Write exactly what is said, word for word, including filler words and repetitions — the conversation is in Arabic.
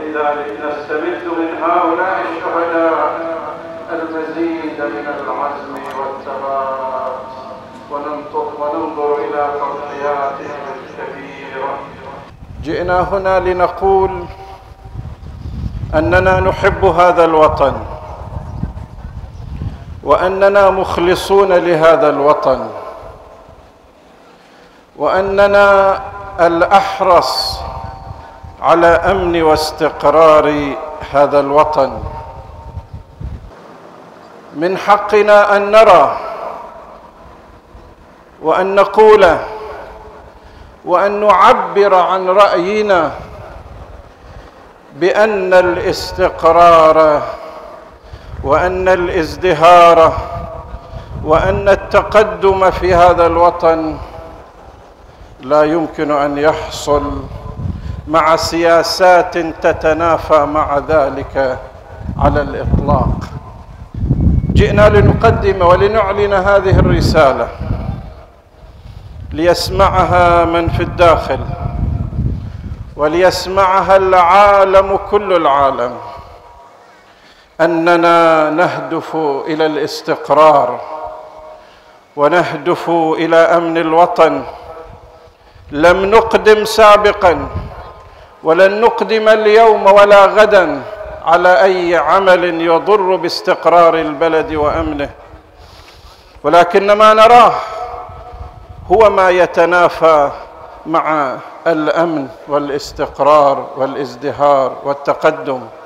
لذلك نستمد من هؤلاء الشهداء المزيد من العزم والثبات وننظر إلى تضحياتهم الكبيرة. جئنا هنا لنقول أننا نحب هذا الوطن، وأننا مخلصون لهذا الوطن، وأننا الأحرص على أمن واستقرار هذا الوطن. من حقنا أن نرى وأن نقول وأن نعبر عن رأينا بأن الاستقرار وأن الازدهار وأن التقدم في هذا الوطن لا يمكن أن يحصل مع سياسات تتنافى مع ذلك على الإطلاق. جئنا لنقدم ولنعلن هذه الرسالة ليسمعها من في الداخل وليسمعها العالم، كل العالم، أننا نهدف إلى الاستقرار ونهدف إلى أمن الوطن. لم نقدم سابقا ولن نقدم اليوم ولا غدا على أي عمل يضر باستقرار البلد وأمنه، ولكن ما نراه هو ما يتنافى مع الأمن والاستقرار والازدهار والتقدم.